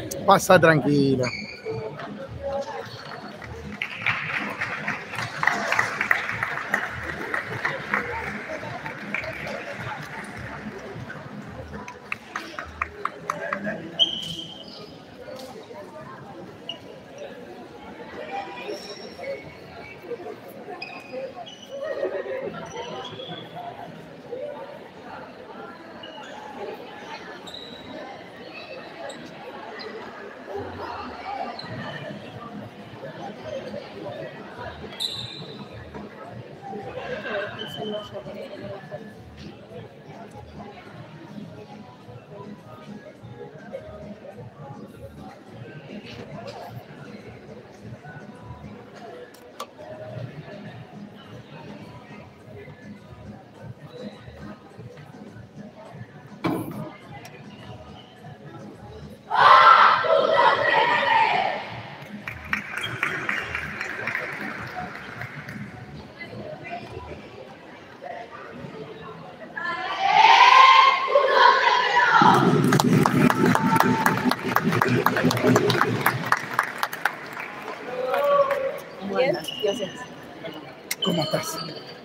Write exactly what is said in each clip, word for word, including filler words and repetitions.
Pasa tranquila. Bien, gracias. ¿Cómo estás?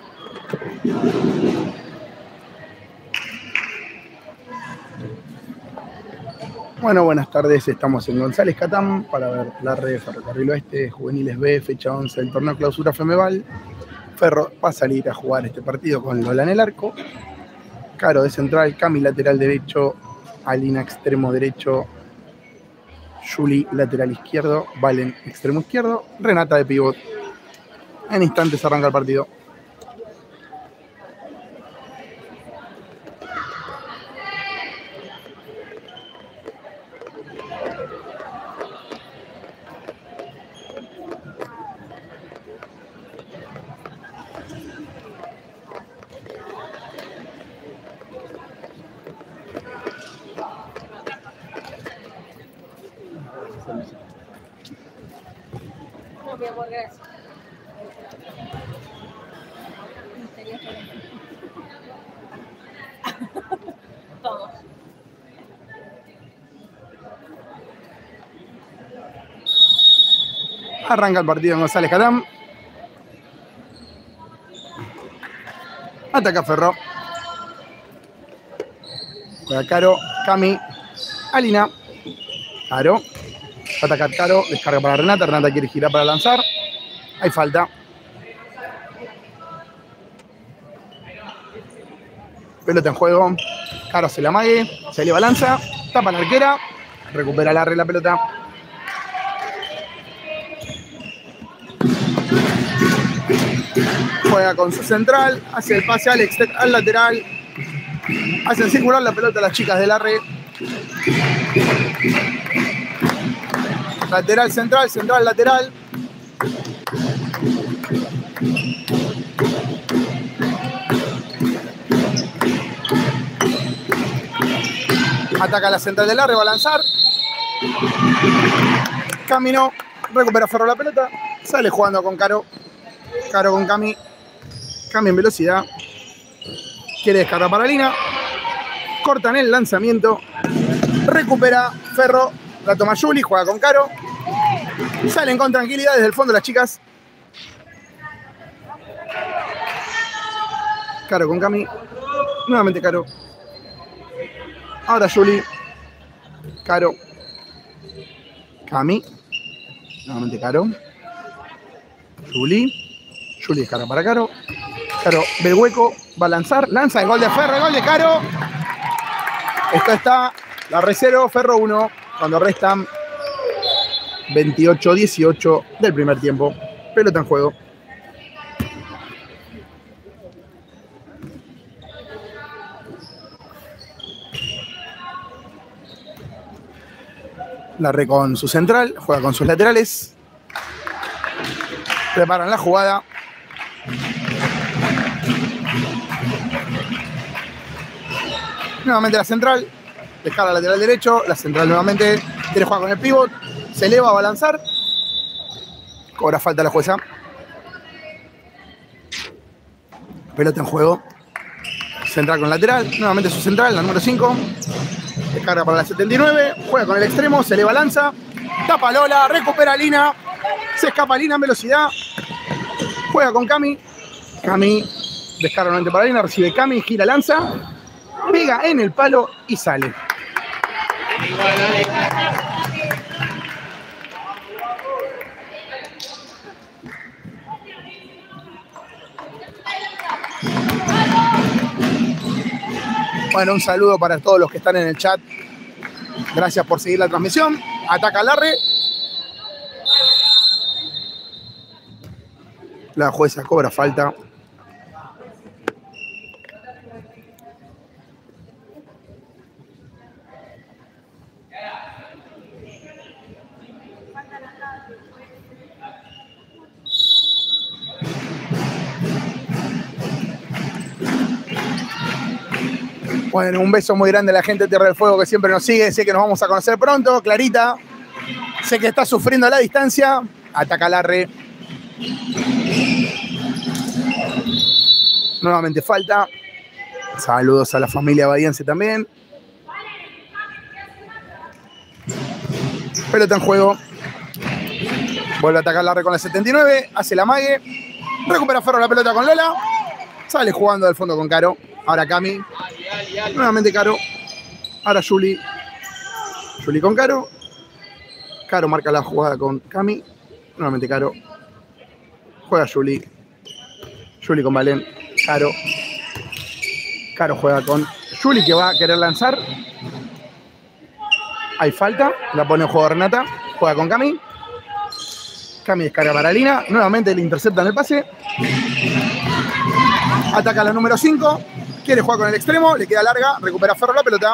Bueno, buenas tardes. Estamos en González Catán para ver la red Ferrocarril Oeste, Juveniles B, fecha once del torneo Clausura Femeval. Ferro va a salir a jugar este partido con Lola en el arco. Caro de central, Cami lateral derecho, Alina extremo derecho, Juli lateral izquierdo, Valen extremo izquierdo, Renata de pivot. En instantes arranca el partido. No, mi amor, gracias. Todos. Arranca el partido en González Catán. Ataca Ferro. Juega Caro, Cami, Alina. Caro. Va a atacar Caro. Descarga para Renata. Renata quiere girar para lanzar. Hay falta. Pelota en juego. Caro se la amague. Se eleva, lanza. Tapa la arquera. Recupera la la pelota. Juega con su central. Hace el pase al, al lateral. Hacen circular la pelota a las chicas de la red. Lateral, central, central, lateral. Ataca la central de la red, va a lanzar. Caminó, recupera Ferro la pelota. Sale jugando con Caro. Caro con Cami. Cami en velocidad. Quiere descargar para Alina. Cortan el lanzamiento. Recupera Ferro. La toma Juli. Juega con Caro. Salen con tranquilidad desde el fondo las chicas. Caro con Cami. Nuevamente Caro. Ahora Juli. Caro. Cami. Nuevamente Caro. Juli. Juli descarga para Caro. Caro ve el hueco. Va a lanzar. Lanza el gol de Ferro. El gol de Caro. Esto está la reserva Ferro uno. Cuando restan veintiocho dieciocho del primer tiempo. Pelota en juego. La re con su central. Juega con sus laterales. Preparan la jugada. Nuevamente la central. Descarga lateral derecho. La central nuevamente quiere jugar con el pivot. Se eleva, va a lanzar. Cobra falta la jueza. Pelota en juego. Central con lateral. Nuevamente su central, la número cinco. Descarga para la setenta y nueve. Juega con el extremo, se le balanza. Tapa Lola, recupera Lina. Se escapa Lina en velocidad. Juega con Cami. Cami descarga nuevamente para Lina. Recibe Cami, gira, lanza. Pega en el palo y sale. Bueno, un saludo para todos los que están en el chat. Gracias por seguir la transmisión. Ataca Larre. La jueza cobra falta. Bueno, un beso muy grande a la gente de Tierra del Fuego que siempre nos sigue. Sé que nos vamos a conocer pronto. Clarita, sé que está sufriendo a la distancia. Ataca Larre. Nuevamente falta. Saludos a la familia bahiense también. Pelota en juego. Vuelve a atacar Larre con la setenta y nueve. Hace la mague. Recupera Ferro la pelota con Lola. Sale jugando del fondo con Caro. Ahora Cami. Nuevamente Caro. Ahora Juli. Juli con Caro. Caro marca la jugada con Cami. Nuevamente Caro. Juega Juli. Juli con Valen. Caro. Caro juega con Juli que va a querer lanzar. Hay falta. La pone en juego Renata. Juega con Cami. Cami descarga para Lina. Nuevamente le interceptan el pase. Ataca la número cinco. Quiere jugar con el extremo. Le queda larga. Recupera Ferro la pelota.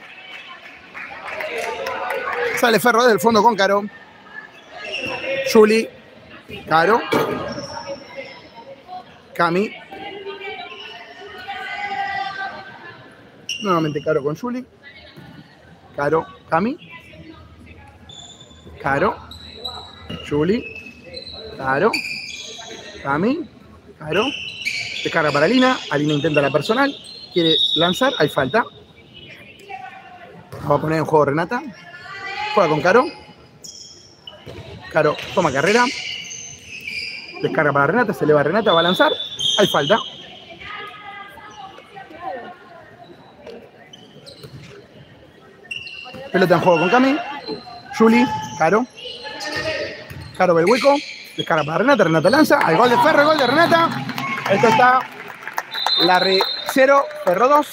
Sale Ferro desde el fondo con Caro. Juli. Caro. Cami. Nuevamente Caro con Juli. Caro. Cami. Caro. Juli. Caro. Cami. Caro. Descarga para Lina. Alina intenta la personal. Quiere lanzar. Hay falta. Va a poner en juego Renata. Juega con Caro. Caro toma carrera. Descarga para Renata. Se eleva Renata. Va a lanzar. Hay falta. Pelota en juego con Cami. Juli. Caro. Caro ve el hueco. Descarga para Renata. Renata lanza. Hay gol de Ferro. Gol de Renata. Esto está Larre cero, Ferro dos.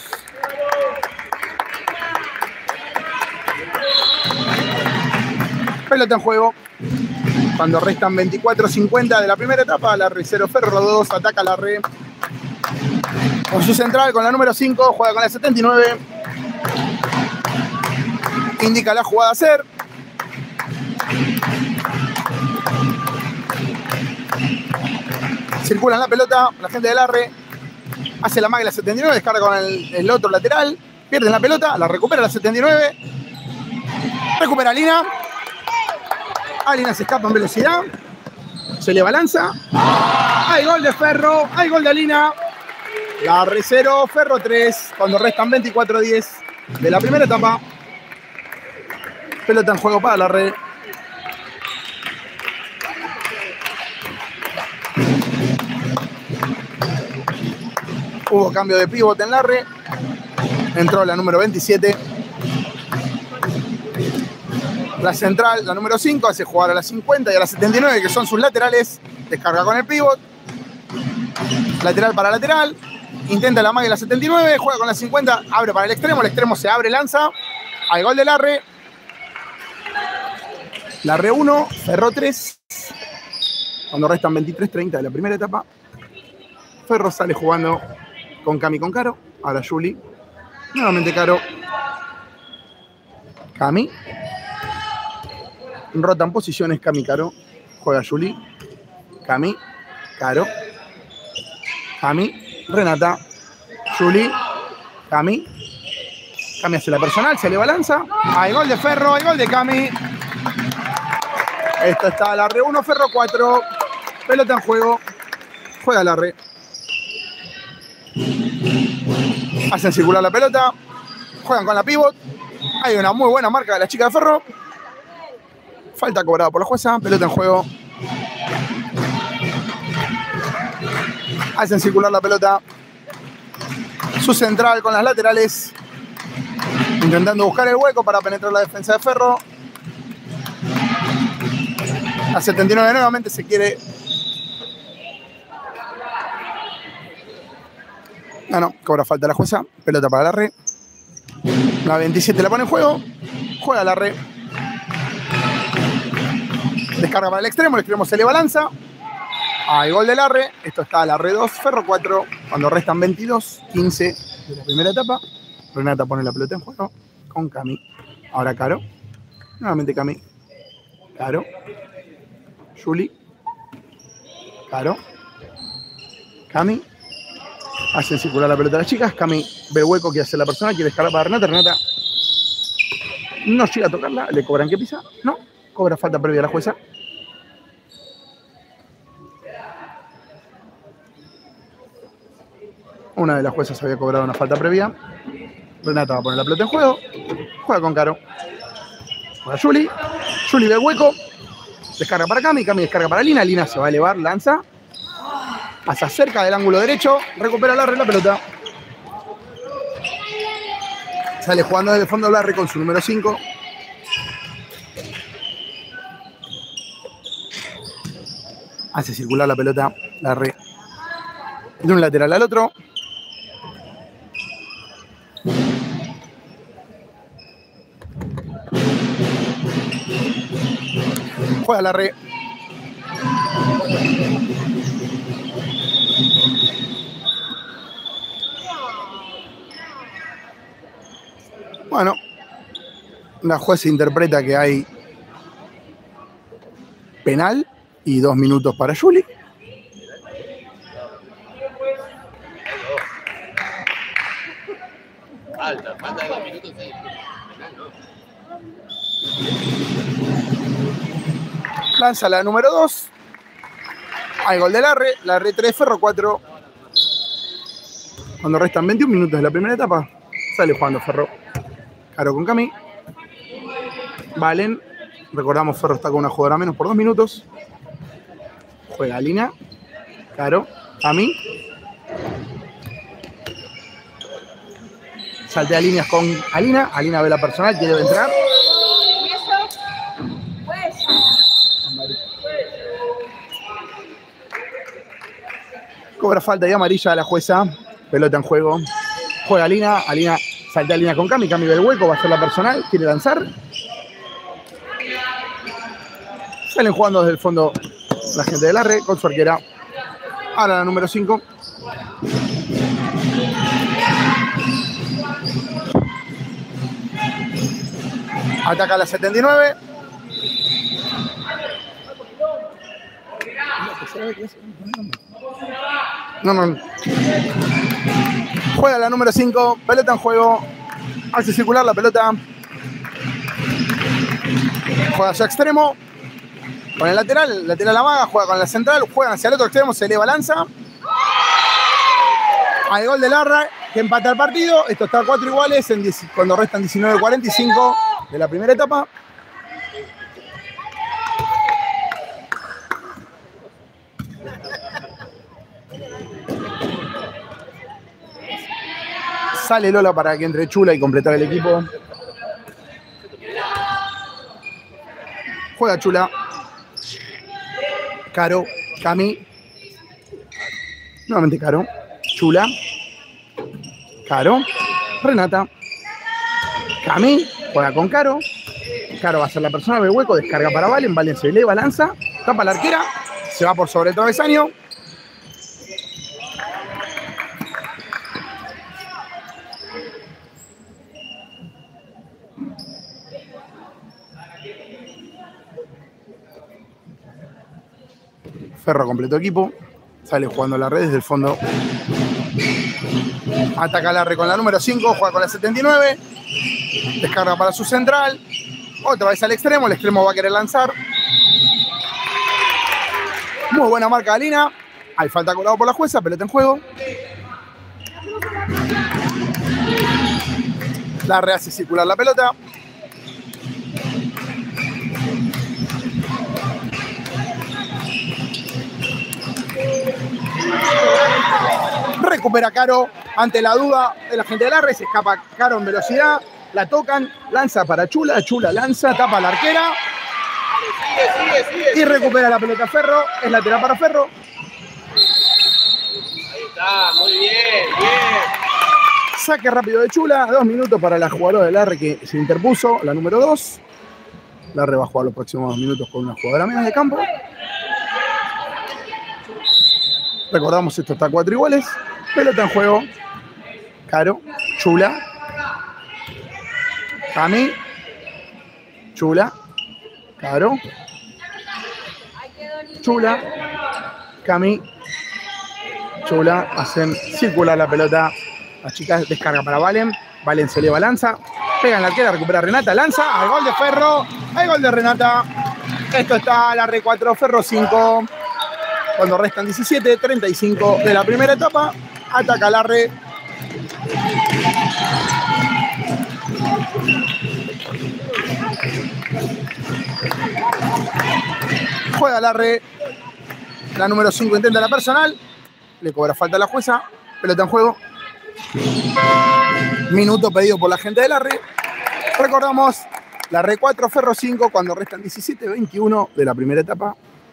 Pelota en juego. Cuando restan veinticuatro cincuenta de la primera etapa, Larre cero, Ferro dos. Ataca Larre. Con su central, con la número cinco. Juega con la setenta y nueve. Indica la jugada a hacer. Circulan la pelota, la gente de Larre hace la magia la setenta y nueve, descarga con el, el otro lateral, pierden la pelota, la recupera la setenta y nueve, recupera Lina, Alina se escapa en velocidad, se le balanza, hay gol de Ferro, hay gol de Alina, Larre cero, Ferro tres, cuando restan veinticuatro diez de la primera etapa, pelota en juego para Larre. Hubo cambio de pívot en Larre. Entró la número veintisiete. La central, la número cinco, hace jugar a la cincuenta y a la setenta y nueve, que son sus laterales. Descarga con el pívot. Lateral para lateral. Intenta la magia de la setenta y nueve. Juega con la cincuenta. Abre para el extremo. El extremo se abre, lanza. Hay gol de Larre. Larre uno, Ferro tres. Cuando restan veintitrés treinta de la primera etapa. Ferro sale jugando con Cami con Caro. Ahora Juli. Nuevamente Caro. Cami. Rotan posiciones Cami Caro. Juega Juli. Cami. Caro. Cami. Renata. Juli. Cami. Cami hace la personal. Se le balanza. Hay gol de Ferro. Hay gol de Cami. Esto está Larre uno, Ferro cuatro. Pelota en juego. Juega Larre. Hacen circular la pelota. Juegan con la pivot. Hay una muy buena marca de la chica de Ferro. Falta cobrada por la jueza. Pelota en juego. Hacen circular la pelota. Su central con las laterales. Intentando buscar el hueco para penetrar la defensa de Ferro. A setenta y nueve nuevamente se quiere... No, no, cobra falta la jueza. Pelota para Larre. La veintisiete la pone en juego. Juega Larre. Descarga para el extremo. El extremo se le balanza. Hay gol de Larre. Esto está Larre dos, Ferro cuatro. Cuando restan veintidós, quince de la primera etapa. Renata pone la pelota en juego con Cami. Ahora Caro. Nuevamente Cami. Caro. Juli. Caro. Cami. Hacen circular la pelota a las chicas. Cami ve el hueco que hace la persona. Quiere descargar para Renata. Renata no llega a tocarla. Le cobran que pisa. No. Cobra falta previa a la jueza. Una de las juezas había cobrado una falta previa. Renata va a poner la pelota en juego. Juega con Caro. Juega Juli. Juli ve el hueco. Descarga para Cami. Cami descarga para Lina. Lina se va a elevar. Lanza. Pasa cerca del ángulo derecho. Recupera Larre la pelota. Sale jugando desde el fondo Larre con su número cinco. Hace circular la pelota. Larre. De un lateral al otro. Juega Larre. Bueno, la jueza interpreta que hay penal y dos minutos para Juli. Falta, falta de dos minutos, sí. Penal, no. Lanza la número dos. Hay gol de Larre. Larre tres, Ferro cuatro. Cuando restan veintiún minutos de la primera etapa, sale jugando Ferro. Caro con Cami. Valen. Recordamos, Ferro está con una jugadora menos por dos minutos. Juega Lina. Caro. Cami. Saltea líneas con Alina. Alina ve la personal, quiere entrar. Cobra falta y amarilla a la jueza. Pelota en juego. Juega Alina. Alina saltea línea con Cami. Cami ve el hueco. Va a ser la personal. Quiere lanzar. Salen jugando desde el fondo la gente de Larre con su arquera. Ahora la número cinco. Ataca a la setenta y nueve. No, no. Juega la número cinco. Pelota en juego. Hace circular la pelota. Juega hacia extremo. Con el lateral. Lateral amaga. Juega con la central. Juega hacia el otro extremo. Se eleva, lanza. Hay gol de Larra que empata el partido. Esto está a cuatro iguales en diez, cuando restan diecinueve cuarenta y cinco de la primera etapa. Sale Lola para que entre Chula y completar el equipo. Juega Chula. Caro. Cami. Nuevamente Caro. Chula. Caro. Renata. Cami. Juega con Caro. Caro va a ser la persona, ve hueco, descarga para Valen. Valen se eleva, lanza. Tapa la arquera. Se va por sobre el travesaño. Ferro completó equipo. Sale jugando la red desde el fondo. Ataca Larre con la número cinco. Juega con la setenta y nueve. Descarga para su central. Otra vez al extremo. El extremo va a querer lanzar. Muy buena marca de Alina. Hay falta cobrado por la jueza. Pelota en juego. Larre hace circular la pelota. Recupera Caro ante la duda de la gente de Larre. Se escapa Caro en velocidad. La tocan. Lanza para Chula. Chula lanza. Tapa a la arquera. Sigue, sigue, sigue. Y recupera la pelota Ferro. Es lateral para Ferro. Ahí está, muy bien, bien. Saque rápido de Chula. Dos minutos para la jugadora de Larre que se interpuso. La número dos. Larre va a jugar los próximos dos minutos con una jugadora menos de campo. Recordamos, esto está cuatro iguales. Pelota en juego. Caro. Chula. Cami. Chula. Caro. Chula. Cami. Chula. Hacen circular la pelota. Las chicas descarga para Valen. Valen se eleva, lanza. Pega en la arquera, recupera Renata. Lanza. Al gol de Ferro. Al gol de Renata. Esto está la R cuatro, Ferro cinco. Cuando restan diecisiete, treinta y cinco de la primera etapa. Ataca Larre. Juega Larre. La número cinco intenta la personal. Le cobra falta a la jueza. Pelota en juego. Minuto pedido por la gente de Larre. Recordamos, la R cuatro, Ferro cinco, cuando restan diecisiete veintiuno de la primera etapa.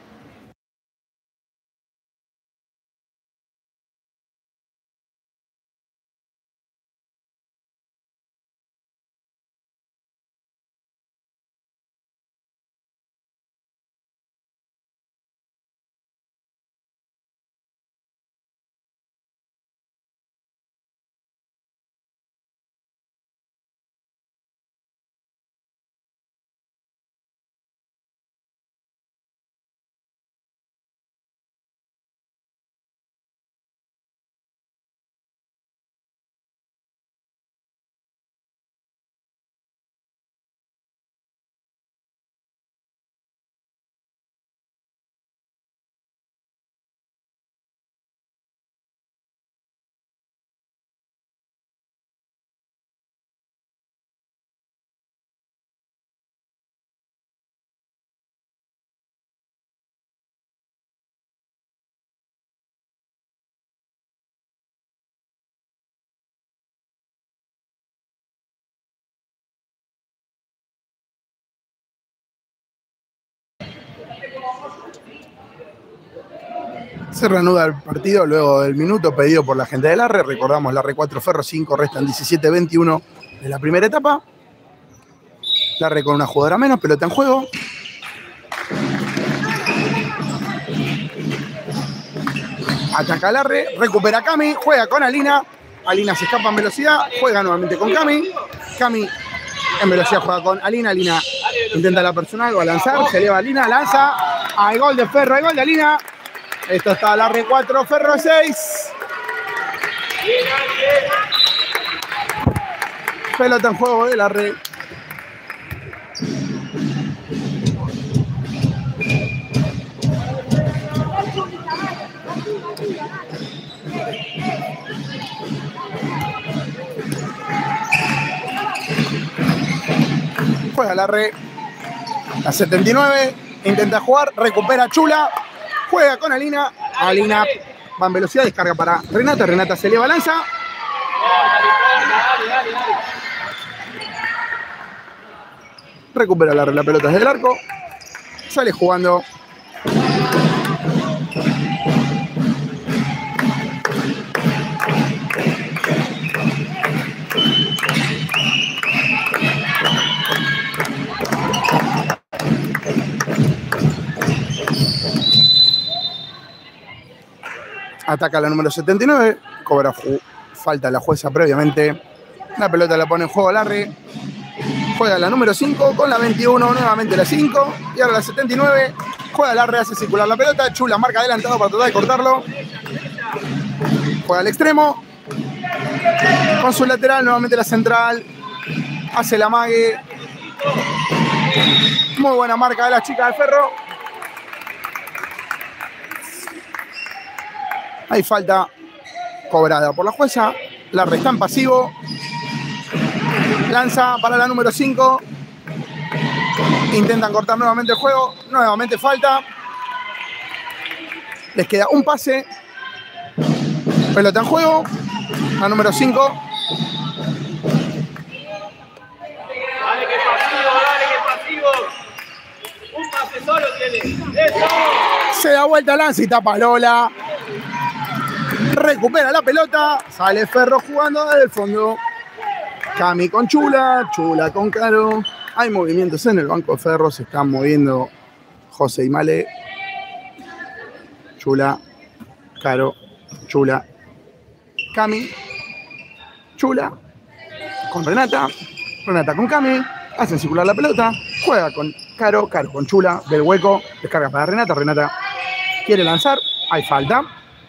Se reanuda el partido luego del minuto pedido por la gente de Larre. Recordamos, la R cuatro, Ferro cinco, restan diecisiete veintiuno de la primera etapa. Larre con una jugadora menos, pelota en juego. Ataca Larre, recupera Cami, juega con Alina. Alina se escapa en velocidad, juega nuevamente con Cami. Cami en velocidad juega con Alina. Alina intenta la personal, va a lanzar, se eleva Alina, lanza. Hay gol de Ferro, hay gol de Alina. Esto está la R cuatro, Ferro seis. Pelota en juego de la red. Juega la red. La setenta y nueve. Intenta jugar. Recupera Chula. Juega con Alina. Alina va en velocidad. Descarga para Renata. Renata se eleva, lanza. Recupera la, la pelota desde el arco. Sale jugando. Ataca la número setenta y nueve. Cobra falta la jueza previamente. La pelota la pone en juego Larry. Juega la número cinco con la veintiuno, nuevamente la cinco. Y ahora la setenta y nueve. Juega Larry, hace circular la pelota. Chula marca adelantado para tratar de cortarlo. Juega al extremo. Con su lateral, nuevamente la central. Hace la mague. Muy buena marca de las chicas del Ferro. Hay falta cobrada por la jueza. Larry está en pasivo. Lanza para la número cinco. Intentan cortar nuevamente el juego. Nuevamente falta. Les queda un pase. Pelota en juego. La número cinco. Dale que pasivo, dale que pasivo. Un pase solo tiene. ¡Eso! Se da vuelta, lanza y tapa Lola. Recupera la pelota. Sale Ferro jugando desde el fondo. Cami con Chula. Chula con Caro. Hay movimientos en el banco de Ferro. Se están moviendo José y Male. Chula. Caro. Chula. Cami. Chula. Con Renata. Renata con Cami. Hacen circular la pelota. Juega con Caro. Caro con Chula. Ve el hueco. Descarga para Renata. Renata quiere lanzar. Hay falta.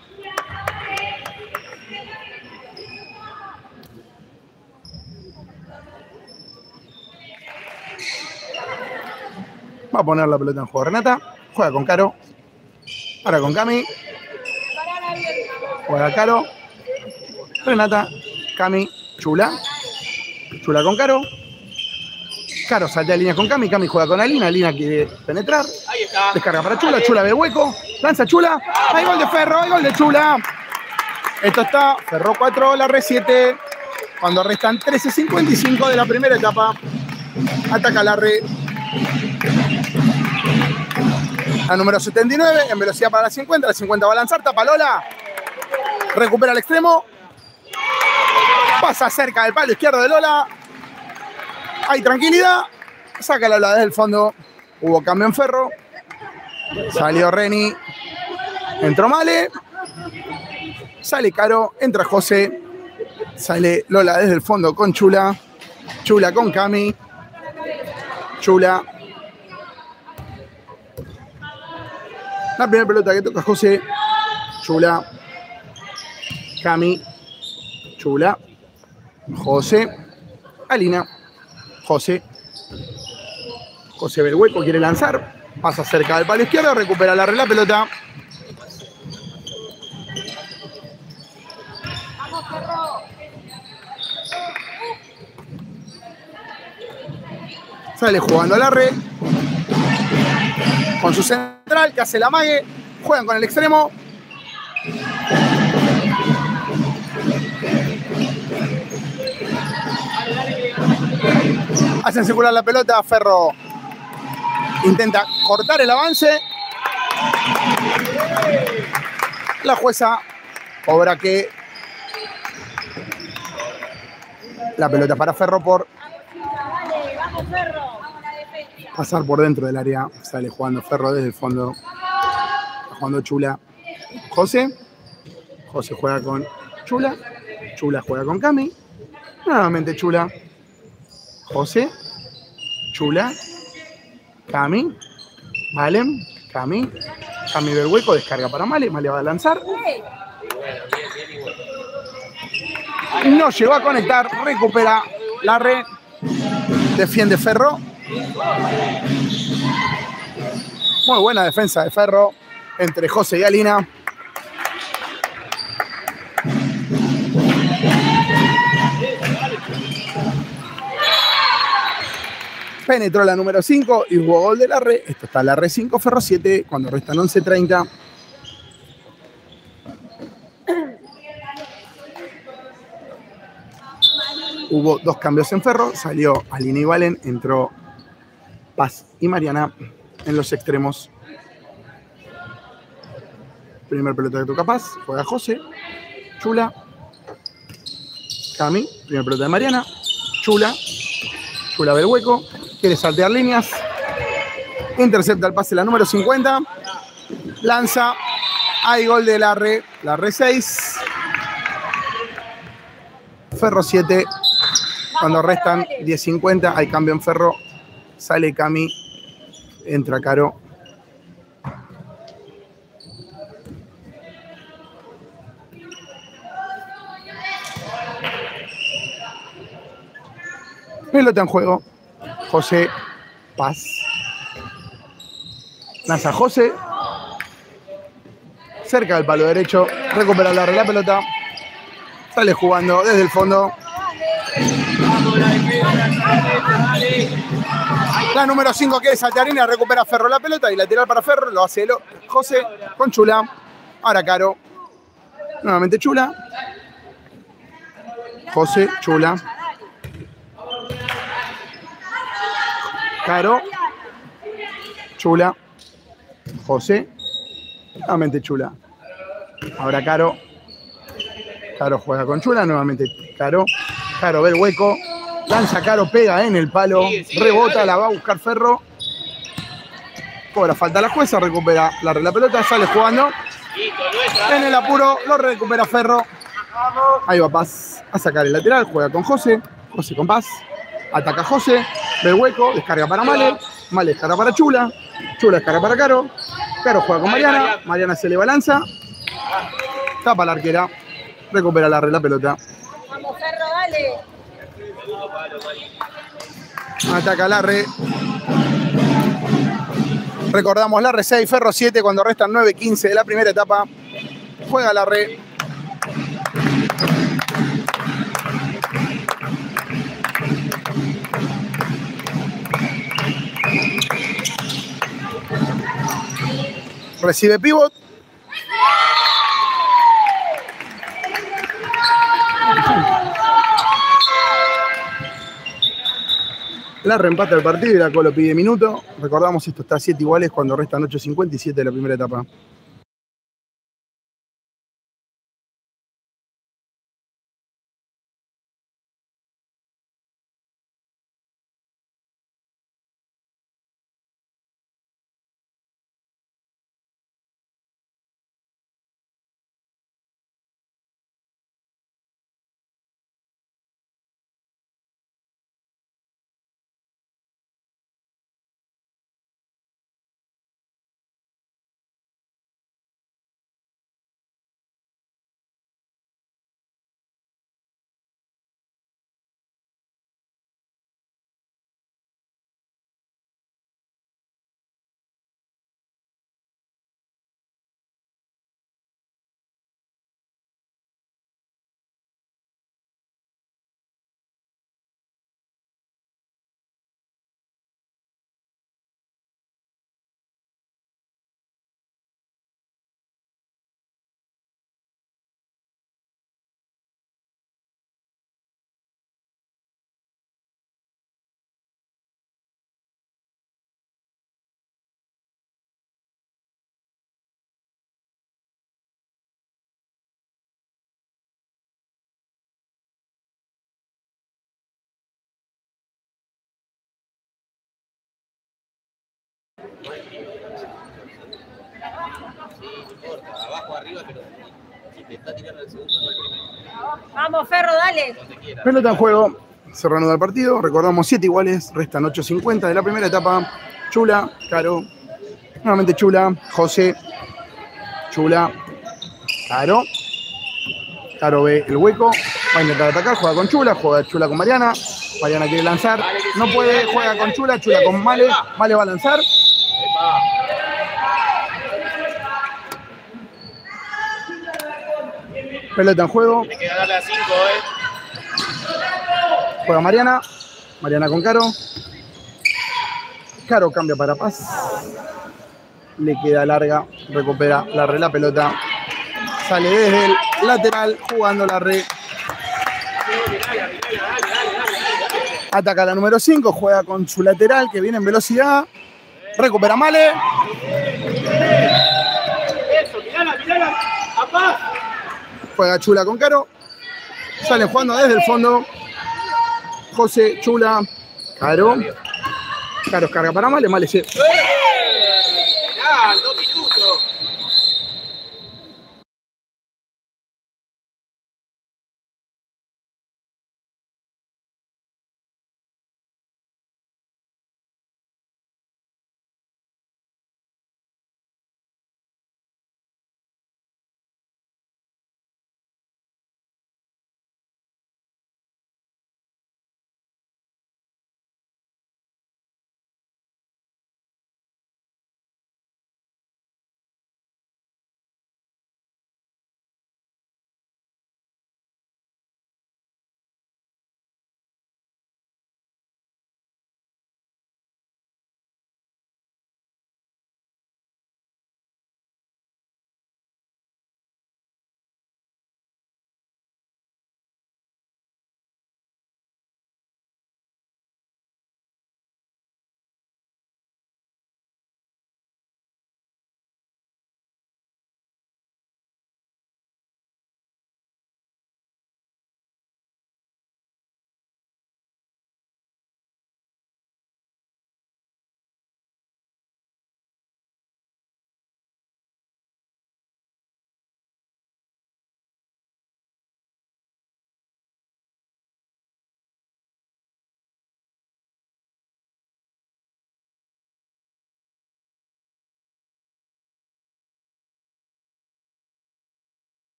Va a poner la pelota en juego Renata. Juega con Caro. Ahora con Cami. Juega Caro. Renata. Cami. Chula. Chula con Caro. Caro saltea línea con Cami. Cami juega con Alina. Alina quiere penetrar. Ahí está. Descarga para Chula. Chula ve el hueco. Lanza Chula. Hay gol de Ferro. Hay gol de Chula. Esto está Ferro cuatro, la R siete. Cuando restan trece cincuenta y cinco de la primera etapa. Ataca la R. La número setenta y nueve, en velocidad para la cincuenta. La cincuenta va a lanzar, tapa Lola. Recupera el extremo. Pasa cerca del palo izquierdo de Lola. Hay tranquilidad. Saca Lola desde el fondo. Hubo cambio en Ferro. Salió Reni. Entró Male. Sale Caro. Entra José. Sale Lola desde el fondo con Chula. Chula con Cami. Chula. La primera pelota que toca José. Chula. Cami. Chula. José. Alina. José. José ve el hueco, quiere lanzar. Pasa cerca del palo izquierdo, recupera la, la pelota. Sale jugando a la red. Con su central que hace la mague. Juegan con el extremo. Hacen circular la pelota. Ferro intenta cortar el avance. La jueza cobra que la pelota para Ferro por pasar por dentro del área. Sale jugando Ferro desde el fondo. Está jugando Chula. José. José juega con Chula. Chula juega con Cami. Nuevamente Chula. José. Chula. Cami. Valen. Cami. Cami del hueco. Descarga para Male. Male va a lanzar. No llegó a conectar. Recupera la red. Defiende Ferro. Muy buena defensa de Ferro entre José y Alina. Penetró la número cinco y hubo gol de la red. Esto está la red cinco, Ferro siete, cuando restan once treinta. Hubo dos cambios en Ferro. Salió Alina y Valen. Entró Paz y Mariana en los extremos. Primer pelota que toca Paz. Juega José. Chula. Cami. Primer pelota de Mariana. Chula. Chula ve el hueco. Quiere saltear líneas. Intercepta el pase la número cincuenta. Lanza. Hay gol de la R. La R seis. Ferro siete. Cuando restan diez cincuenta. Hay cambio en Ferro. Sale Cami. Entra Caro. Pelota en juego. José. Paz. Lanza José. Cerca del palo derecho. Recupera la, la pelota. Sale jugando desde el fondo. Vamos, la defensa. La número cinco que es Saltarina, recupera Ferro la pelota y lateral para Ferro, lo hace lo, José con Chula. Ahora Caro. Nuevamente Chula. José, Chula. Caro. Chula. José. Nuevamente Chula. Ahora Caro. Caro juega con Chula. Nuevamente Caro. Caro ve el hueco. Lanza Caro, pega en el palo. Sigue, sigue, Rebota, dale. la va a buscar Ferro. Cobra falta la jueza. Recupera la, la pelota. Sale jugando. Listo, nuestra. En el apuro lo recupera Ferro. Ahí va Paz a sacar el lateral. Juega con José. José con Paz. Ataca José. Ve el hueco. Descarga para Male. Male descarga para Chula. Chula descarga para Caro. Caro juega con Dale, Mariana. Mariana. Mariana se le balanza. Tapa la arquera. Recupera la, la pelota. Vamos, Ferro, dale. Ataca Larre. Recordamos Larre seis, Ferro siete cuando restan nueve quince de la primera etapa. Juega Larre. Recibe pivot. La reempata el partido y la Colo pide minuto. Recordamos, esto está a siete iguales cuando restan ocho cincuenta y siete de la primera etapa. Vamos, Ferro, dale. Pelota en juego. Se reanuda el partido. Recordamos siete iguales. Restan ocho cincuenta de la primera etapa. Chula, Caro. Nuevamente Chula. José. Chula. Caro. Caro ve el hueco. Va a intentar atacar. Juega con Chula. Juega Chula con Mariana. Mariana quiere lanzar. No puede. Juega con Chula. Chula con Male. Male va a lanzar. Pelota en juego. Tiene que ganarle a cinco, eh. Juega Mariana. Mariana con Caro. Caro cambia para Paz. Le queda larga. Recupera la re la pelota. Sale desde el lateral jugando la re. Ataca la número cinco. Juega con su lateral que viene en velocidad. Recupera Male. Eso, mirala, mirala. A Paz. Juega Chula con Caro. Salen jugando desde el fondo. José, Chula, Caro. Caro carga para Male. Male se... Mirá, dos minutos.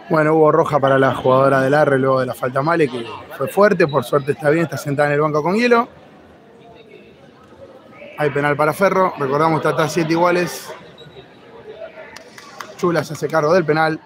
Bueno, hubo roja para la jugadora del Arre luego de la falta Male, que fue fuerte, por suerte está bien, está sentada en el banco con hielo. Hay penal para Ferro, recordamos está siete iguales. Chula se hace cargo del penal.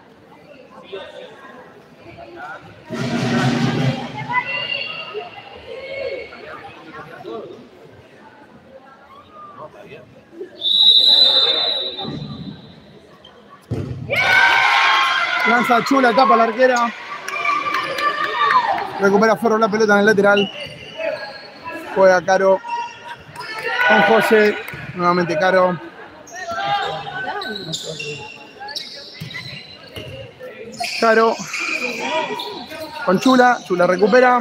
Lanza Chula, tapa la arquera. Recupera Ferro la pelota en el lateral. Juega Caro con José. Nuevamente Caro. Caro con Chula. Chula recupera.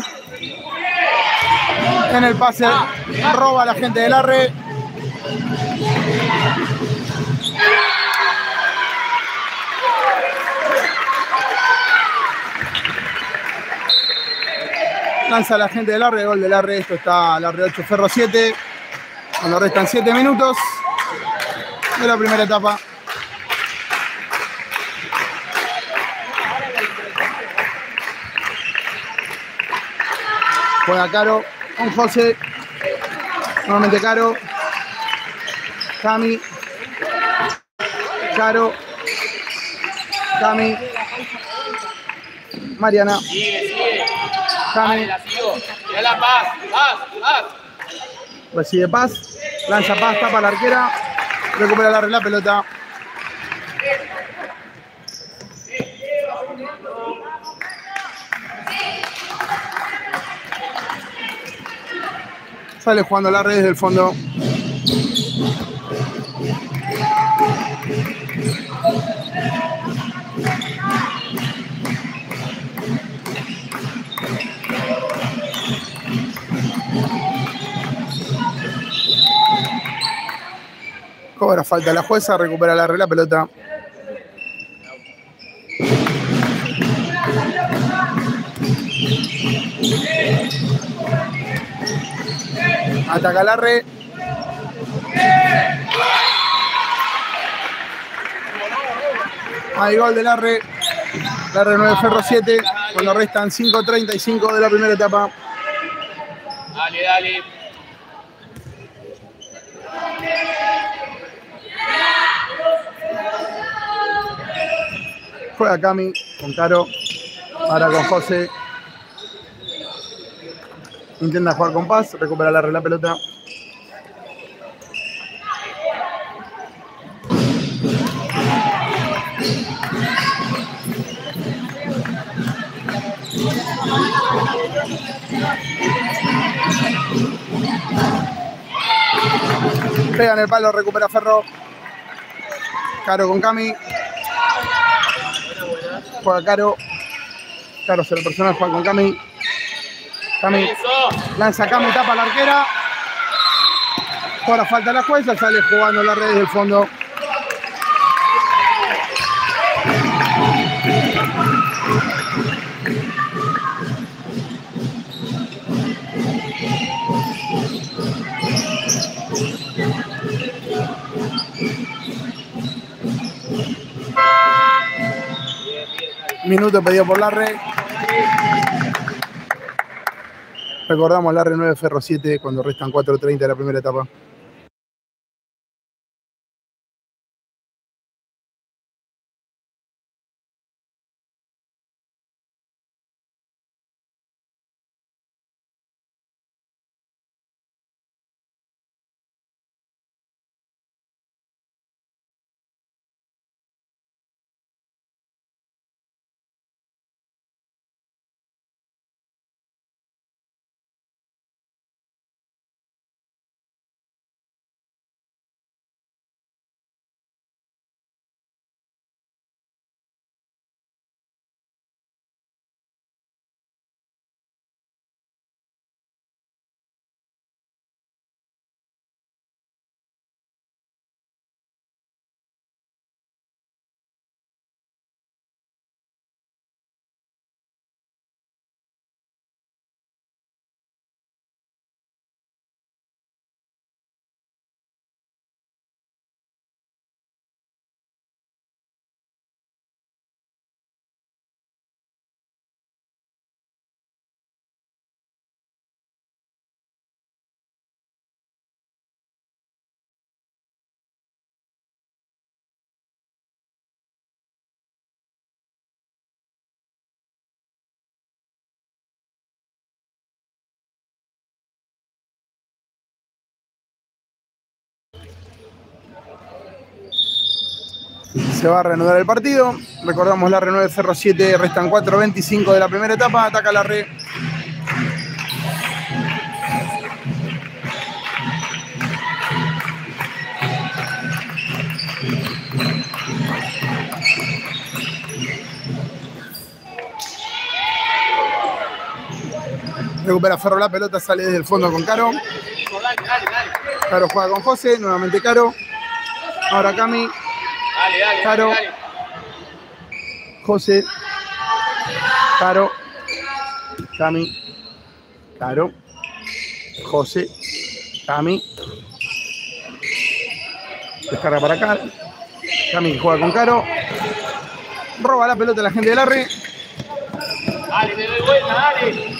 En el pase roba a la gente del Arre. Lanza la gente del Arre, gol del Arre. Esto está el Arre ocho, Ferro siete. Cuando restan siete minutos de la primera etapa. Juega Caro con José. Nuevamente Caro. Cami. Caro. Cami. Mariana. Sigue, sigue. Cami. Dale, la sigo. Ya la paz, paz, paz. Recibe Paz. Lanza Paz, tapa la arquera. Recupera la, la pelota. Sale jugando la red desde el fondo. Cobra falta la jueza, recupera la red la pelota. Ataca la red. Hay gol del Arre. La Arre nueve, Ferro siete. Cuando restan cinco treinta y cinco de la primera etapa. Dale, dale. Juega Cami con Caro. Ahora con José. Intenta jugar con Paz. Recupera la, la pelota. Pega en el palo, recupera Ferro. Caro con Cami. Juega Caro. Caro se lo personal, juega con Cami. Cami lanza Cami, tapa la arquera. Ahora falta la jueza, sale jugando la red del fondo. Minuto pedido por Larre. Recordamos Larre nueve, Ferro siete cuando restan cuatro treinta de la primera etapa. Se va a reanudar el partido. Recordamos la Larre nueve, Ferro siete. Restan cuatro veinticinco de la primera etapa. Ataca la Larre. Recupera Ferro la pelota, sale desde el fondo con Caro. Caro juega con José, nuevamente Caro. Ahora Cami. Dale, dale, Caro. dale. José. Caro. Cami. Caro. José. Cami. Descarga para acá. Cami juega con Caro. Roba la pelota a la gente de Larre. Dale, te doy vuelta, dale.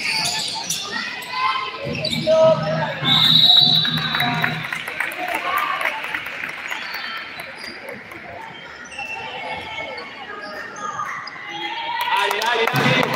Dale, dale, dale.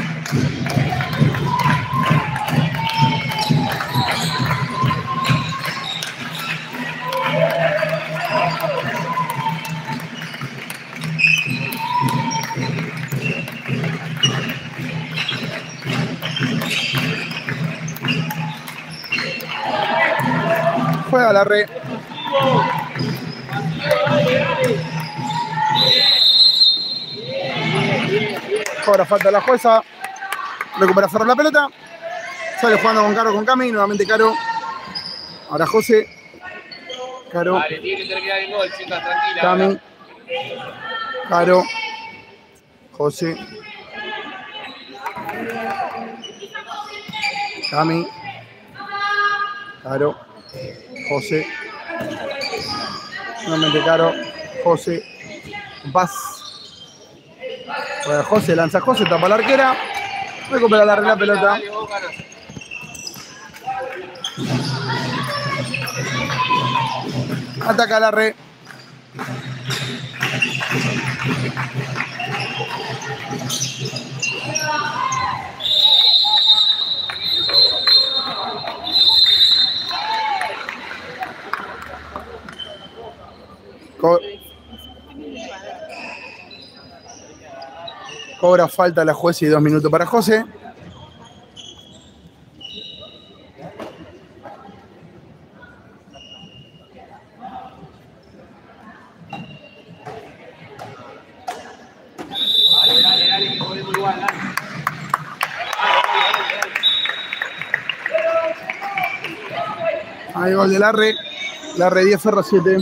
Juega Larre. Ahora falta la jueza. Recupera Ferro la pelota. Sale jugando con Caro, con Cami. Nuevamente Caro. Ahora José. Caro. Dale, tiene que terminar el gol, chicas, tranquila. Cami. Caro. José. Cami. Caro. José. Nuevamente Caro. José. Paz. Juega José, lanza José, tapa la arquera. Recupera la, la pelota. Dale, vos ganas. Ataca la red. Co Cobra falta la jueza y dos minutos para José. Dale, dale, dale, que podemos igual, dale. Ahí gol de Larre. Larre diez, Ferro siete.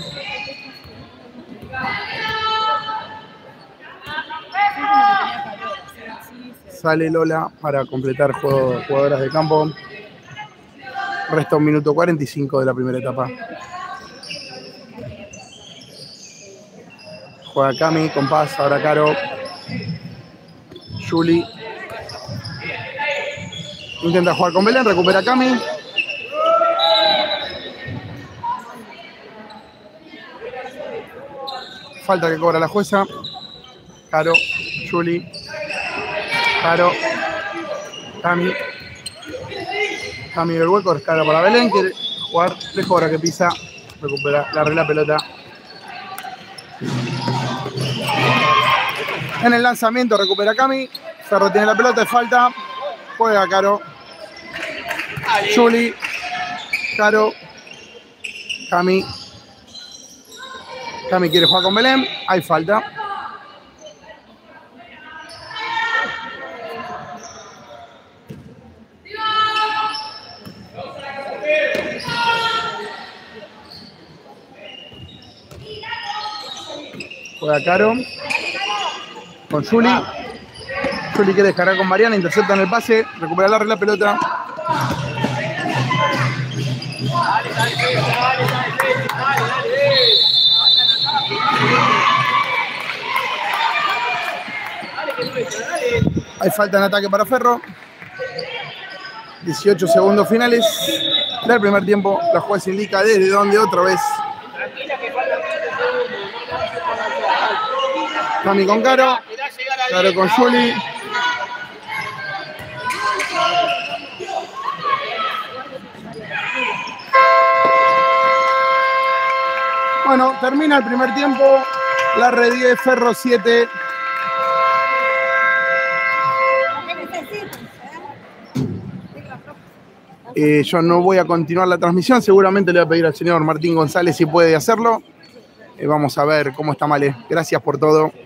Sale Lola para completar juego, jugadoras de campo. Resta un minuto cuarenta y cinco de la primera etapa. Juega Cami con Paz, ahora Caro. Juli. Intenta jugar con Belén, recupera Cami. Falta que cobra la jueza. Caro, Juli. Caro, Cami, Cami del hueco, descarga para Belén, quiere jugar, le cobra que pisa, recupera, la arregla pelota. En el lanzamiento recupera Cami, Ferro tiene la pelota, de falta, juega Caro, Juli, Caro, Cami, Cami quiere jugar con Belén, hay falta. Juega Caro con Juli. Juli quiere descargar con Mariana, intercepta en el pase, recupera la, la pelota. Dale, dale, dale, dale, dale, dale. Hay falta en ataque para Ferro. dieciocho segundos finales del primer tiempo. La jueza indica desde donde otra vez. Tranquila que faltan veinte segundos. Cami con Caro. Caro con Juli. Bueno, termina el primer tiempo. Larre diez, Ferro siete. Eh, yo no voy a continuar la transmisión, seguramente le voy a pedir al señor Martín González si puede hacerlo. Eh, vamos a ver cómo está Male. Gracias por todo.